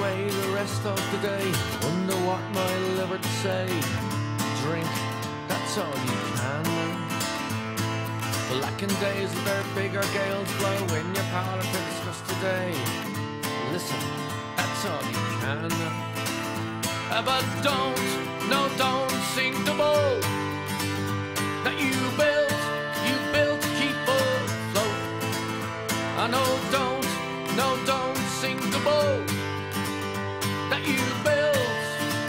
away the rest of the day. Wonder what my liver to say. Drink, that's all you can. Blackened days with their bigger gales blow in your parlour to discuss today. Listen, that's all you can. But don't, no, don't sink the boat that you built to keep afloat. I know, don't sink the boat that you built.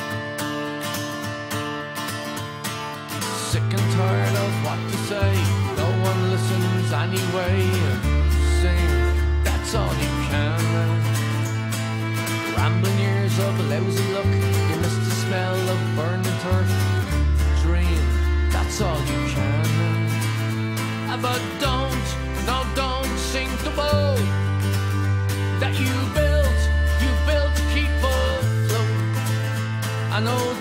Sick and tired of what to say, no one listens anyway. Sing, that's all you can. Rambling years of lousy luck, you miss the smell of burning turf. Dream, that's all you can. But don't, no, don't sink the boat that you built to keep afloat. I know